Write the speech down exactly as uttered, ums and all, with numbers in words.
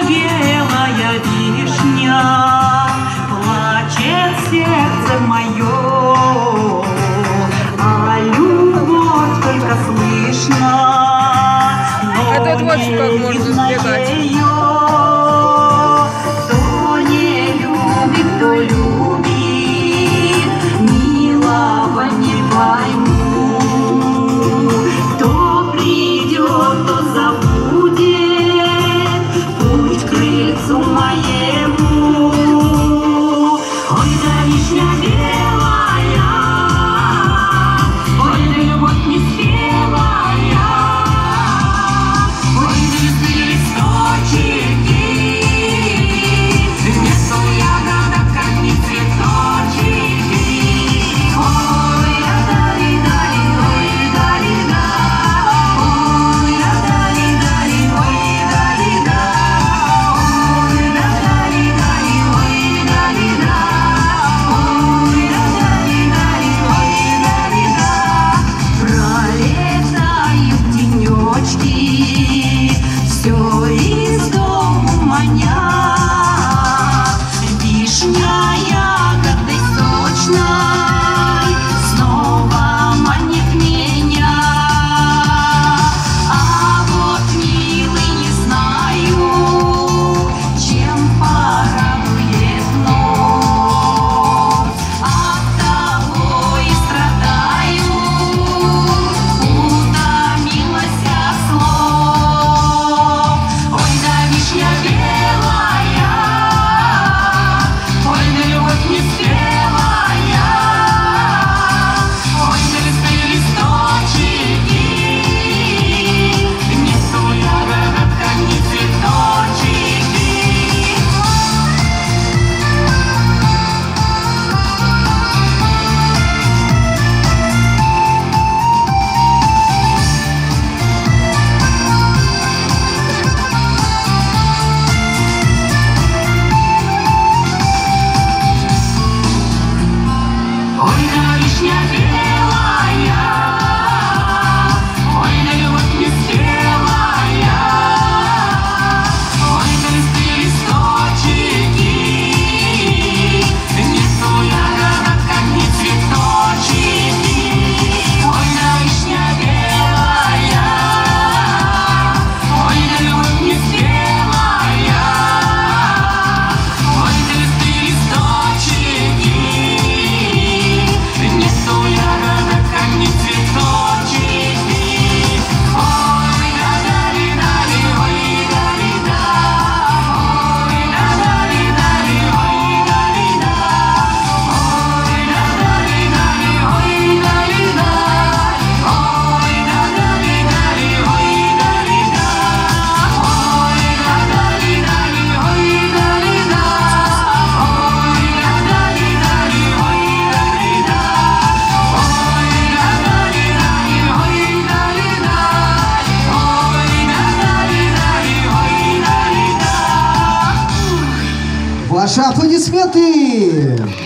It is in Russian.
белая вишня, плачет сердце мое, а любовь только слышно, но этот вот не как можно сбегать. ее. Кто не любит, кто любит, милого не пойму. Кто придет, то забудет путь к крыльцу моему. Ой, да вишня белая, ой, да любовь не спелая, ой, да листы листочки, нету ягодок, как не цветочки. Ой, да-да-ли-да-ли, ой, да-ли-да, ой, да-да-ли-да-ли, ой, да-ли-да, ой, да-да-ли-да-ли, ой, да-ли-да, ой, да-да-ли-да-ли, ой, да-ли-да. Пролетают денечки, все из дому манят, вишня ягодой сочной снова манит меня. А вот, милый, не знаю, чем порадует нос, оттого и страдаю, утомилась от слов. Ой, да вишня белая, ой, да любовь не спелая, ой, да листы листочки, нету ягодок, как не цветочки. Ой, да вишня белая, ой, да любовь не спелая, ой, да листы листочки, нету ягодок, как не цветочки. Ой, да вишня белая, ой, да любовь не спелая, ой, да листы листочки, нету ягодок, как не цветочки. Ой, да-да-ли-да-ли, ой, да-ли-да, ой, да-да-ли-да-ли, ой, да-ли-да, ой, да-да-ли-да-ли, ой, да-ли-да, ой, да-да-ли-да-ли, ой, да-ли-да, ой, да-да-ли-да-ли, ой, да-ли-да, ой, да-да-ли-да-ли, ой, да-ли-да, ой, да-да-ли-да-ли, ой, да-ли-да, ой, да-да-ли-да-ли, ой, да-ли-да. Ваши аплодисменты!